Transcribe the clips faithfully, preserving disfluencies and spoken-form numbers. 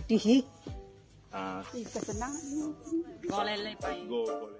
Di sini. Ah. Kesenang. Golele pai. Go boleh.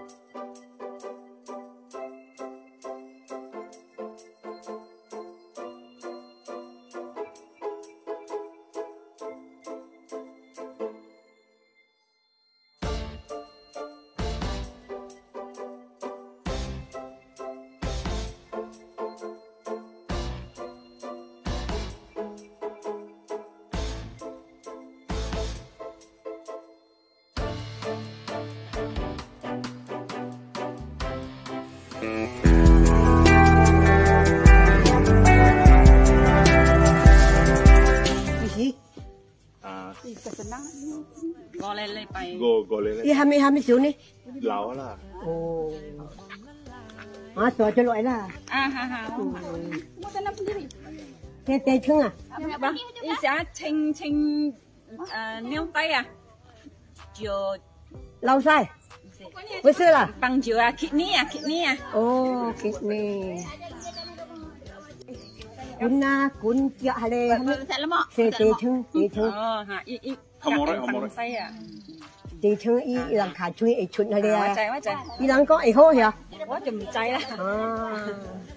Di sini. Ah. Kesenang. Golele pai. Go boleh. Ini hamil hamil sini. Lawa lah. Oh. Ah, tu aja loh lah. Ah ha ha. Mau tanam sendiri. Teh teh chung à? Bang, ini saya cing cing nêu tay à? Chiều Lau sai. 不是啦。 bằng chiều à, kidney à, kidney à. Oh, kidney. Cuốn na, cuốn kia hà lê. Thật lắm ạ. Teh teh chung, teh chung. Ờ ha, i i. Không rồi, không rồi. Say à. Teh chung i lang khá chung i chun hà lê. Quá trời quá trời. I lang có ai hô hả? Quá chùm chay đó. À.